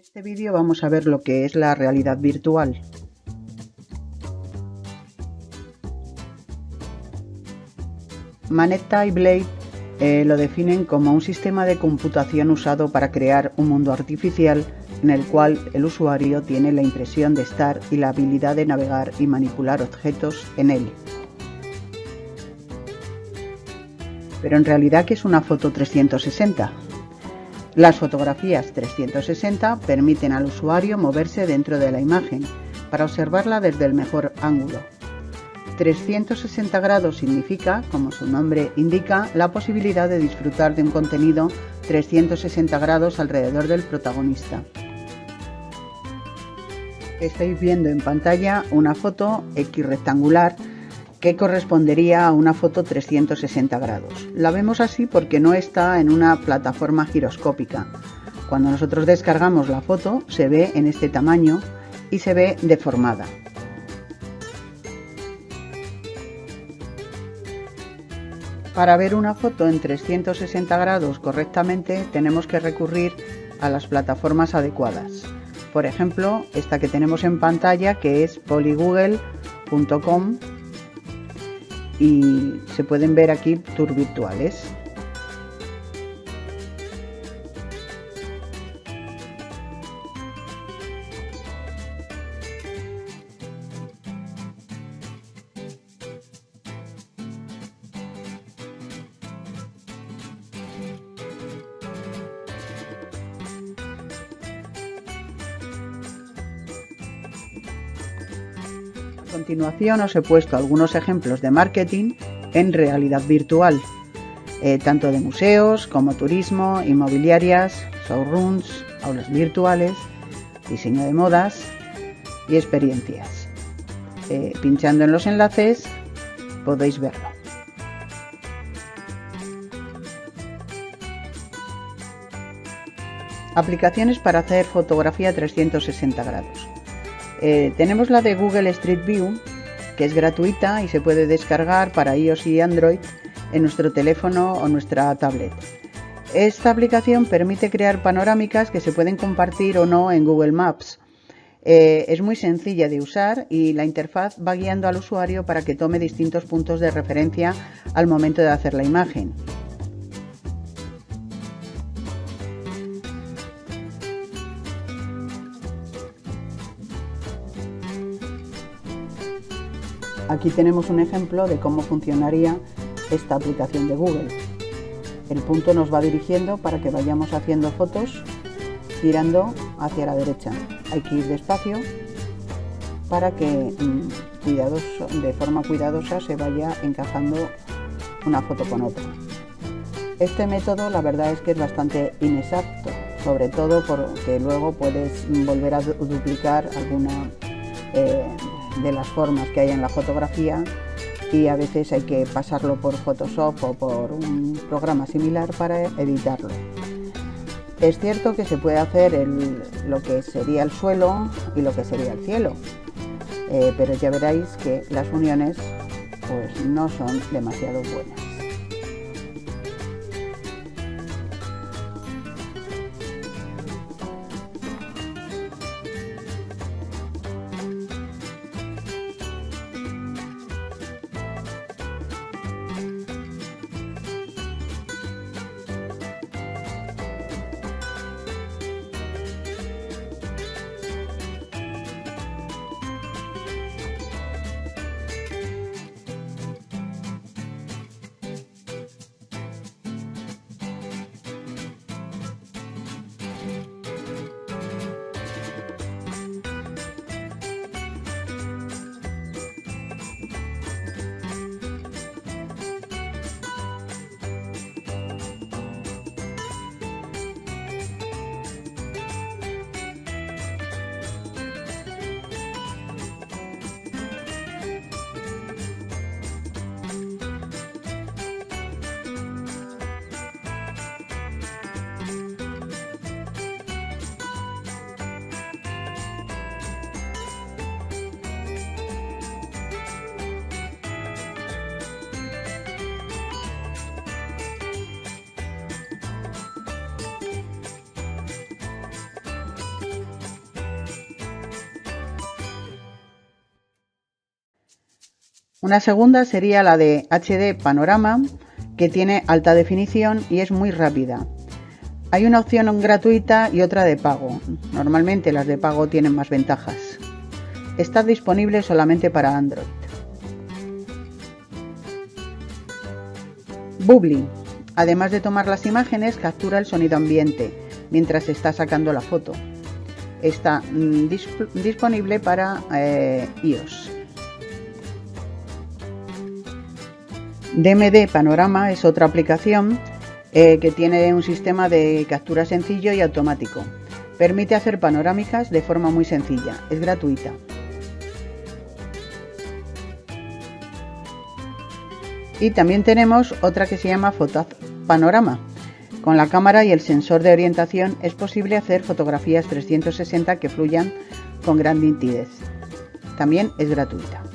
En este vídeo vamos a ver lo que es la realidad virtual. Manetta y Blade lo definen como un sistema de computación usado para crear un mundo artificial en el cual el usuario tiene la impresión de estar y la habilidad de navegar y manipular objetos en él. Pero en realidad, ¿qué es una foto 360? Las fotografías 360 permiten al usuario moverse dentro de la imagen para observarla desde el mejor ángulo. 360 grados significa, como su nombre indica, la posibilidad de disfrutar de un contenido 360 grados alrededor del protagonista. Estáis viendo en pantalla una foto equirrectangular que correspondería a una foto 360 grados. La vemos así porque no está en una plataforma giroscópica. Cuando nosotros descargamos la foto se ve en este tamaño y se ve deformada. Para ver una foto en 360 grados correctamente tenemos que recurrir a las plataformas adecuadas. Por ejemplo, esta que tenemos en pantalla, que es polygoogle.com, y se pueden ver aquí tours virtuales. A continuación os he puesto algunos ejemplos de marketing en realidad virtual, tanto de museos como turismo, inmobiliarias, showrooms, aulas virtuales, diseño de modas y experiencias. Pinchando en los enlaces podéis verlo. Aplicaciones para hacer fotografía 360 grados. Tenemos la de Google Street View, que es gratuita y se puede descargar para iOS y Android en nuestro teléfono o nuestra tablet. Esta aplicación permite crear panorámicas que se pueden compartir o no en Google Maps. Es muy sencilla de usar y la interfaz va guiando al usuario para que tome distintos puntos de referencia al momento de hacer la imagen. Aquí tenemos un ejemplo de cómo funcionaría esta aplicación de Google. El punto nos va dirigiendo para que vayamos haciendo fotos girando hacia la derecha. Hay que ir despacio para que de forma cuidadosa se vaya encajando una foto con otra. Este método la verdad es que es bastante inexacto, sobre todo porque luego puedes volver a duplicar alguna de las formas que hay en la fotografía y a veces hay que pasarlo por Photoshop o por un programa similar para editarlo. Es cierto que se puede hacer lo que sería el suelo y lo que sería el cielo, pero ya veréis que las uniones pues no son demasiado buenas. Una segunda sería la de HD Panorama, que tiene alta definición y es muy rápida. Hay una opción gratuita y otra de pago. Normalmente las de pago tienen más ventajas. Está disponible solamente para Android. Bubbly. Además de tomar las imágenes, captura el sonido ambiente mientras se está sacando la foto. Está disponible para iOS. DMD Panorama es otra aplicación que tiene un sistema de captura sencillo y automático. Permite hacer panorámicas de forma muy sencilla. Es gratuita. Y también tenemos otra que se llama Photaz Panorama. Con la cámara y el sensor de orientación es posible hacer fotografías 360 que fluyan con gran nitidez. También es gratuita.